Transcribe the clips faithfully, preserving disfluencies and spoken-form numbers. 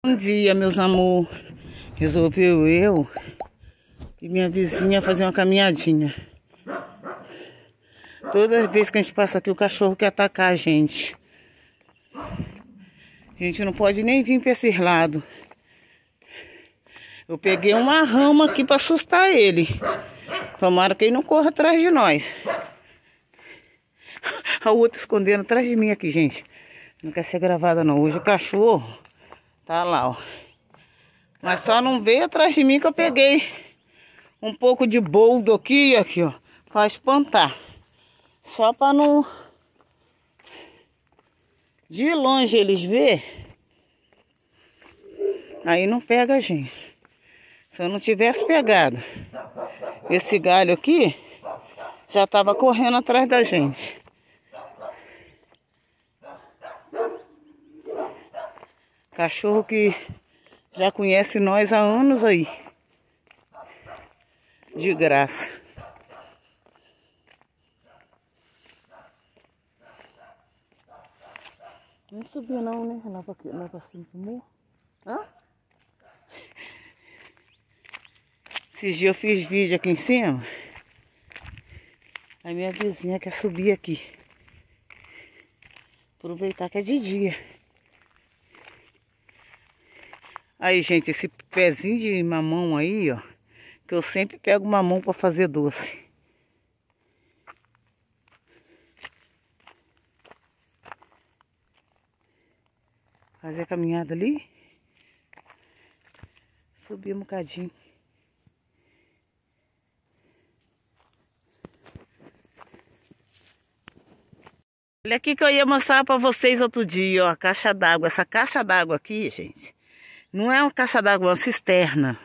Bom dia, meus amor. Resolveu eu e minha vizinha fazer uma caminhadinha. Toda vez que a gente passa aqui, o cachorro quer atacar a gente. A gente não pode nem vir para esse lado. Eu peguei uma rama aqui para assustar ele. Tomara que ele não corra atrás de nós. A outra escondendo atrás de mim aqui, gente. Não quer ser gravada não. Hoje o cachorro tá lá, ó. Mas só não veio atrás de mim que eu peguei um pouco de boldo aqui, aqui, ó. Pra espantar. Só pra não... De longe eles vê. Aí não pega a gente. Se eu não tivesse pegado esse galho aqui, já tava correndo atrás da gente. Cachorro que já conhece nós há anos aí. De graça. Não subiu não, né? Lá pra, lá pra cima do morro. Hã? Esses dias eu fiz vídeo aqui em cima. A minha vizinha quer subir aqui. Aproveitar que é de dia. Aí, gente, esse pezinho de mamão aí, ó. Que eu sempre pego mamão pra fazer doce. Fazer a caminhada ali. Subir um bocadinho. Olha aqui que eu ia mostrar pra vocês outro dia, ó. A caixa d'água. Essa caixa d'água aqui, gente. Não é uma caixa d'água, é uma cisterna.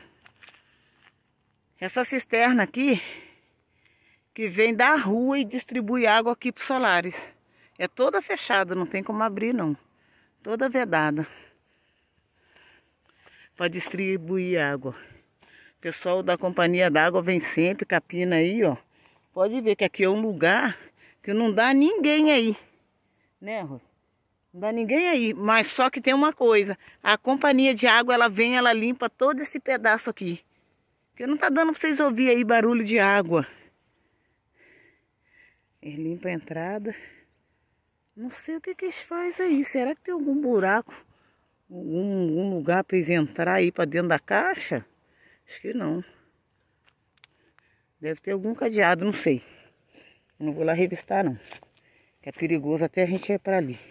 Essa cisterna aqui, que vem da rua e distribui água aqui para os solares. É toda fechada, não tem como abrir não. Toda vedada. Para distribuir água. O pessoal da companhia d'água vem sempre, capina aí, ó. Pode ver que aqui é um lugar que não dá ninguém aí. Né, Rô? Não dá ninguém aí, mas só que tem uma coisa. A companhia de água, ela vem, ela limpa todo esse pedaço aqui. Porque não tá dando pra vocês ouvirem aí barulho de água. Ele limpa a entrada. Não sei o que que eles fazem aí. Será que tem algum buraco? Algum, algum lugar pra eles entrar aí pra dentro da caixa? Acho que não. Deve ter algum cadeado, não sei. Eu não vou lá revistar não. Que é perigoso até a gente ir pra ali.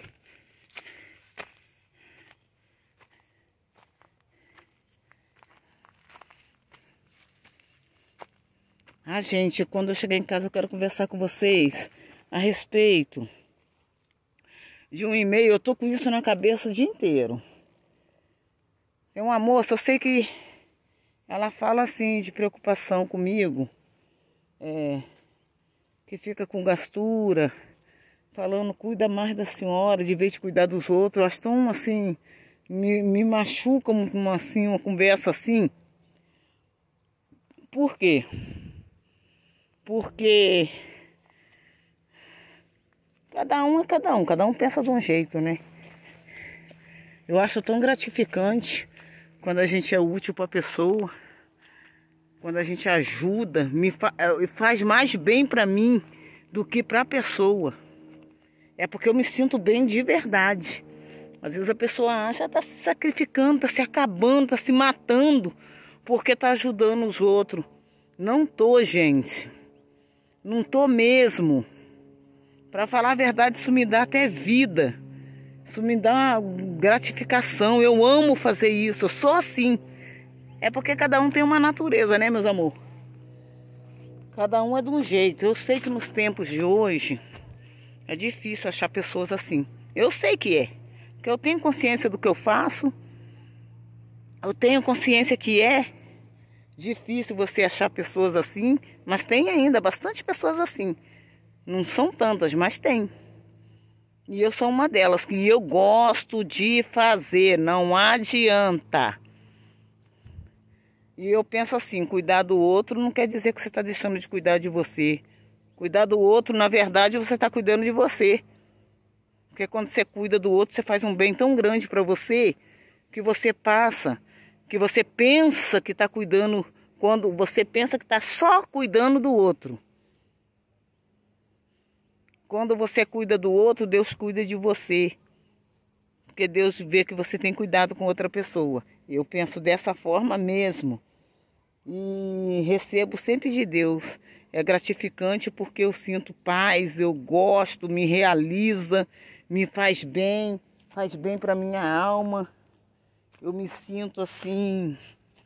Ah, gente, quando eu chegar em casa eu quero conversar com vocês a respeito de um e-mail. Eu tô com isso na cabeça o dia inteiro. Tem uma moça, eu sei que ela fala assim de preocupação comigo, é, que fica com gastura, falando cuida mais da senhora, de vez de cuidar dos outros. Elas estão assim, me, me machucam uma, assim, uma conversa assim. Por quê? Porque cada um é cada um, cada um pensa de um jeito, né? Eu acho tão gratificante quando a gente é útil para a pessoa, quando a gente ajuda, me fa faz mais bem para mim do que para a pessoa. É porque eu me sinto bem de verdade. Às vezes a pessoa acha que está se sacrificando, está se acabando, está se matando porque está ajudando os outros. Não tô, gente. Não tô mesmo. Para falar a verdade, isso me dá até vida. Isso me dá gratificação. Eu amo fazer isso. Eu sou assim. É porque cada um tem uma natureza, né, meus amor? Cada um é de um jeito. Eu sei que nos tempos de hoje é difícil achar pessoas assim. Eu sei que é. Porque eu tenho consciência do que eu faço. Eu tenho consciência que é difícil você achar pessoas assim, mas tem ainda bastante pessoas assim. Não são tantas, mas tem. E eu sou uma delas, que eu gosto de fazer, não adianta. E eu penso assim, cuidar do outro não quer dizer que você está deixando de cuidar de você. Cuidar do outro, na verdade, você está cuidando de você. Porque quando você cuida do outro, você faz um bem tão grande para você, que você passa, que você pensa que está cuidando, quando você pensa que está só cuidando do outro. Quando você cuida do outro, Deus cuida de você. Porque Deus vê que você tem cuidado com outra pessoa. Eu penso dessa forma mesmo. E recebo sempre de Deus. É gratificante porque eu sinto paz, eu gosto, me realiza, me faz bem, faz bem para minha alma. Eu me sinto assim...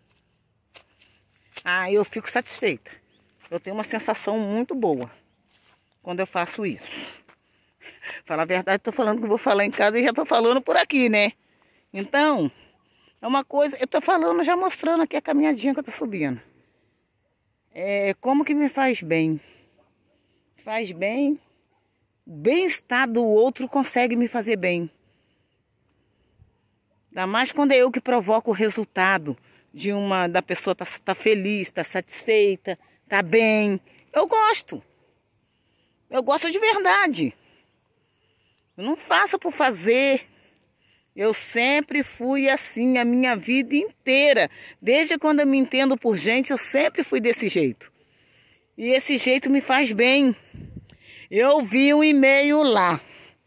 Ah, eu fico satisfeita. Eu tenho uma sensação muito boa quando eu faço isso. Falar a verdade, estou falando que eu vou falar em casa e já estou falando por aqui, né? Então, é uma coisa... Eu estou falando, já mostrando aqui a caminhadinha que eu estou subindo. É, como que me faz bem? Faz bem. O bem-estar do outro consegue me fazer bem. Ainda mais quando é eu que provoco o resultado de uma da pessoa tá, tá feliz, tá satisfeita, tá bem. Eu gosto. Eu gosto de verdade. Eu não faço por fazer. Eu sempre fui assim a minha vida inteira. Desde quando eu me entendo por gente, eu sempre fui desse jeito. E esse jeito me faz bem. Eu vi um e-mail lá.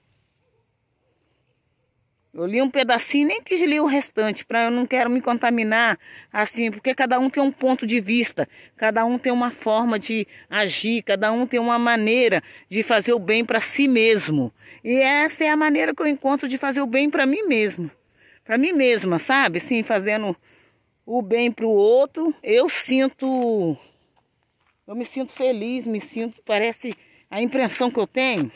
Eu li um pedacinho, nem quis ler o restante, para eu não quero me contaminar, assim, porque cada um tem um ponto de vista, cada um tem uma forma de agir, cada um tem uma maneira de fazer o bem para si mesmo. E essa é a maneira que eu encontro de fazer o bem para mim mesmo, para mim mesma, sabe? Assim, fazendo o bem para o outro, eu sinto, eu me sinto feliz, me sinto, parece, a impressão que eu tenho,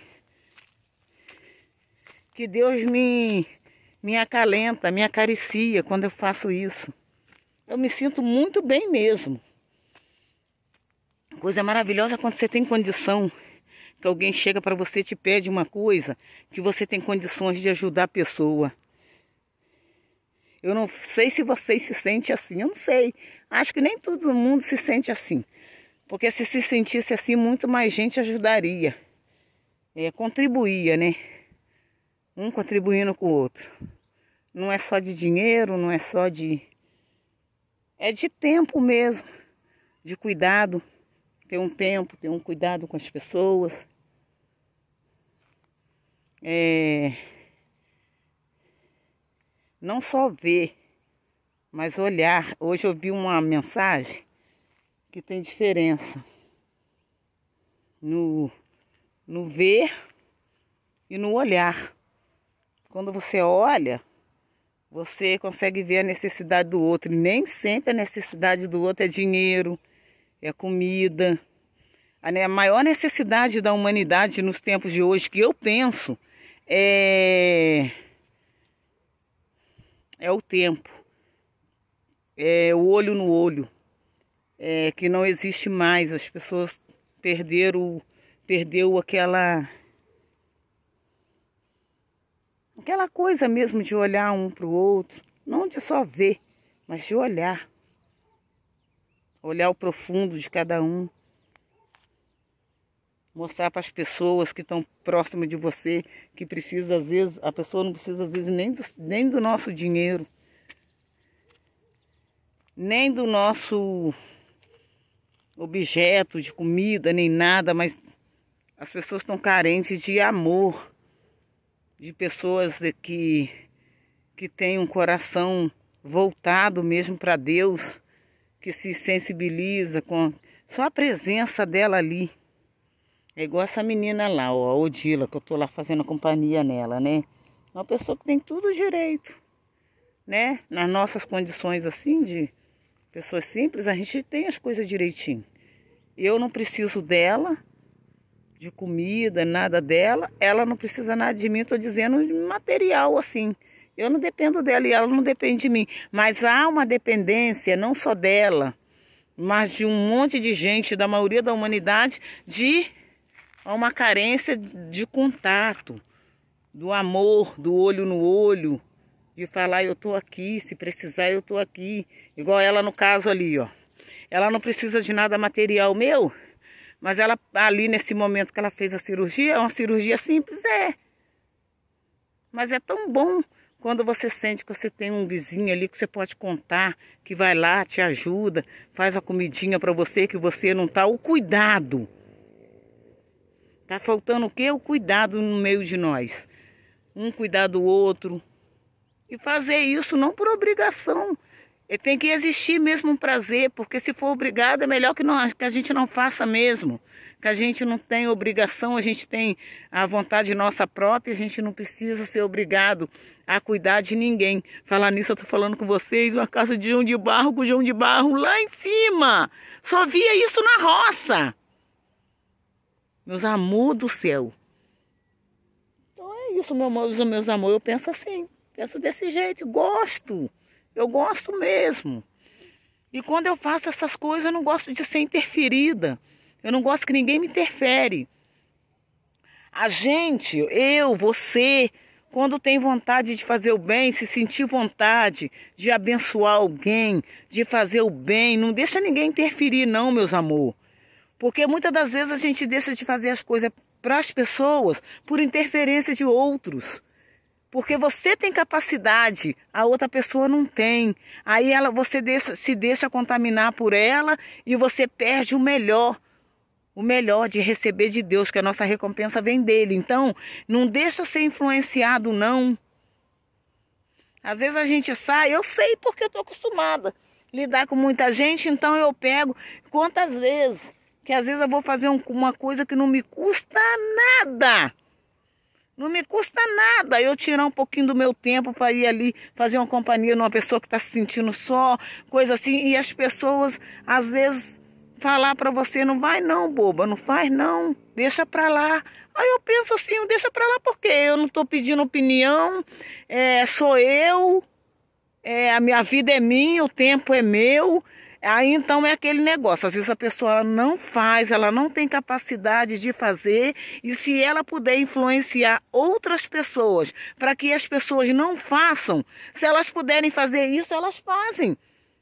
que Deus me... me acalenta, me acaricia quando eu faço isso. Eu me sinto muito bem mesmo. Coisa maravilhosa quando você tem condição, que alguém chega para você e te pede uma coisa, que você tem condições de ajudar a pessoa. Eu não sei se vocês se sentem assim, eu não sei. Acho que nem todo mundo se sente assim. Porque se se sentisse assim, muito mais gente ajudaria. É, contribuía, né? Um contribuindo com o outro. Não é só de dinheiro, não é só de... É de tempo mesmo, de cuidado. Ter um tempo, ter um cuidado com as pessoas. É... Não só ver, mas olhar. Hoje eu vi uma mensagem que tem diferença. No, no ver e no olhar. Quando você olha, você consegue ver a necessidade do outro. E nem sempre a necessidade do outro é dinheiro, é comida. A maior necessidade da humanidade nos tempos de hoje, que eu penso, é, é o tempo. É o olho no olho. É que não existe mais. As pessoas perderam, perdeu aquela... Aquela coisa mesmo de olhar um para o outro, não de só ver, mas de olhar. Olhar o profundo de cada um. Mostrar para as pessoas que estão próximas de você, que precisa às vezes, a pessoa não precisa às vezes nem do, nem do nosso dinheiro, nem do nosso objeto de comida, nem nada, mas as pessoas estão carentes de amor. De pessoas que, que têm um coração voltado mesmo para Deus, que se sensibiliza com só a presença dela ali. É igual essa menina lá, ó, a Odila, que eu tô lá fazendo companhia nela, né? É uma pessoa que tem tudo direito, né? Nas nossas condições assim, de pessoas simples, a gente tem as coisas direitinho. Eu não preciso dela, de comida, nada dela, ela não precisa nada de mim, estou dizendo de material assim, eu não dependo dela e ela não depende de mim, mas há uma dependência não só dela, mas de um monte de gente, da maioria da humanidade, de uma carência de contato, do amor, do olho no olho, de falar eu estou aqui, se precisar eu estou aqui, igual ela no caso ali, ó, ela não precisa de nada material meu, mas ela, ali nesse momento que ela fez a cirurgia, é uma cirurgia simples, é. Mas é tão bom Quando você sente que você tem um vizinho ali que você pode contar, que vai lá, te ajuda, faz a comidinha para você, que você não tá, o cuidado. Tá faltando o quê? O cuidado no meio de nós. Um cuidar do outro. E fazer isso não por obrigação. E tem que existir mesmo um prazer, porque se for obrigado é melhor que, nós, que a gente não faça mesmo. Que a gente não tem obrigação, a gente tem a vontade nossa própria, a gente não precisa ser obrigado a cuidar de ninguém. Falar nisso, eu tô falando com vocês, uma casa de João de Barro com João de Barro lá em cima. Só via isso na roça. Meus amores do céu. Então é isso, meu amor, meus amores. Eu penso assim, penso desse jeito, gosto. Eu gosto mesmo. E quando eu faço essas coisas, eu não gosto de ser interferida. Eu não gosto que ninguém me interfere. A gente, eu, você, quando tem vontade de fazer o bem, se sentir vontade de abençoar alguém, de fazer o bem, não deixa ninguém interferir não, meus amor. Porque muitas das vezes a gente deixa de fazer as coisas para as pessoas por interferência de outros. Porque você tem capacidade, a outra pessoa não tem. Aí ela, você deixa, se deixa contaminar por ela e você perde o melhor. O melhor de receber de Deus, que a nossa recompensa vem dele. Então, não deixa ser influenciado, não. Às vezes a gente sai, eu sei porque eu estou acostumada a lidar com muita gente, então eu pego. Quantas vezes, que às vezes eu vou fazer um, uma coisa que não me custa nada. Não me custa nada eu tirar um pouquinho do meu tempo para ir ali fazer uma companhia numa pessoa que está se sentindo só, coisa assim. E as pessoas, às vezes, falar para você, não vai não, boba, não faz não, deixa para lá. Aí eu penso assim, deixa para lá porque eu não estou pedindo opinião, é, sou eu, é, a minha vida é minha, o tempo é meu. Aí então é aquele negócio, às vezes a pessoa não faz, ela não tem capacidade de fazer, e se ela puder influenciar outras pessoas para que as pessoas não façam, se elas puderem fazer isso, elas fazem.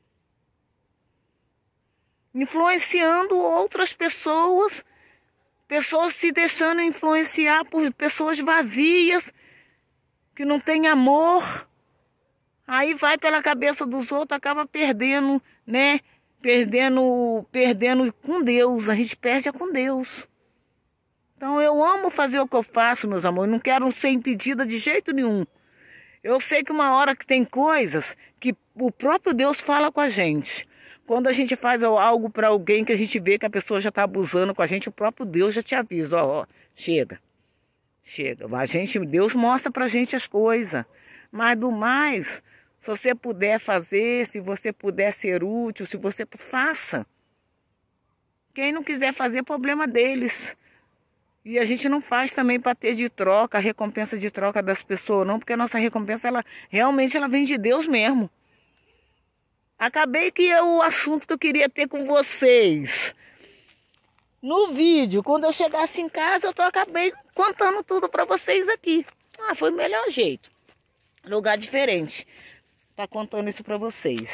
Influenciando outras pessoas, pessoas se deixando influenciar por pessoas vazias, que não têm amor. Aí vai pela cabeça dos outros, acaba perdendo, né? Perdendo, perdendo com Deus. A gente perde é com Deus. Então eu amo fazer o que eu faço, meus amores. Não quero ser impedida de jeito nenhum. Eu sei que uma hora que tem coisas que o próprio Deus fala com a gente. Quando a gente faz algo para alguém que a gente vê que a pessoa já está abusando com a gente, o próprio Deus já te avisa, ó, ó, chega, chega. A gente, Deus mostra para a gente as coisas. Mas do mais, se você puder fazer, se você puder ser útil, se você faça. Quem não quiser fazer, é problema deles. E a gente não faz também para ter de troca, a recompensa de troca das pessoas, não, porque a nossa recompensa, ela realmente ela vem de Deus mesmo. Acabei que é o assunto que eu queria ter com vocês. No vídeo, quando eu chegasse em casa, eu tô, acabei contando tudo para vocês aqui. Ah, foi o melhor jeito. Lugar diferente. Tá contando isso para vocês.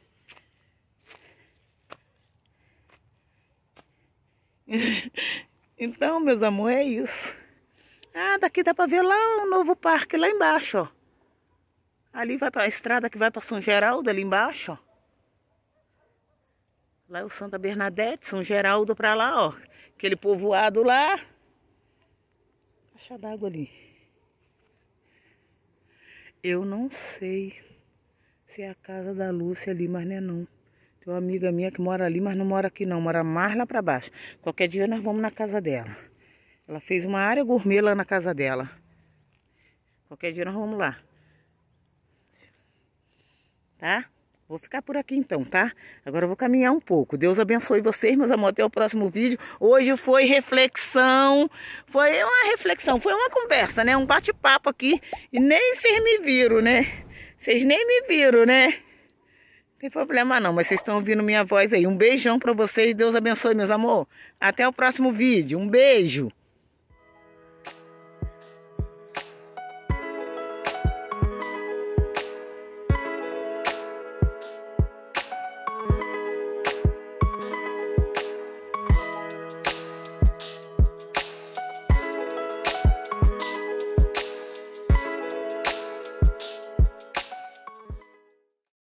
Então, meus amores, é isso. Ah, daqui dá para ver lá um novo parque lá embaixo, ó. Ali vai para a estrada que vai para São Geraldo, ali embaixo, ó. Lá é o Santa Bernadette, São Geraldo para lá, ó. Aquele povoado lá. Caixa d'água ali. Eu não sei se é a casa da Lúcia ali, mas não é não. Tem uma amiga minha que mora ali, mas não mora aqui não. Mora mais lá para baixo. Qualquer dia nós vamos na casa dela. Ela fez uma área gourmet lá na casa dela. Qualquer dia nós vamos lá. Tá? Vou ficar por aqui então, tá? Agora eu vou caminhar um pouco. Deus abençoe vocês, meus amores. Até o próximo vídeo. Hoje foi reflexão. Foi uma reflexão, foi uma conversa, né? Um bate-papo aqui. E nem vocês me viram, né? Vocês nem me viram, né? Não tem problema não, mas vocês estão ouvindo minha voz aí. Um beijão pra vocês. Deus abençoe, meus amores. Até o próximo vídeo. Um beijo.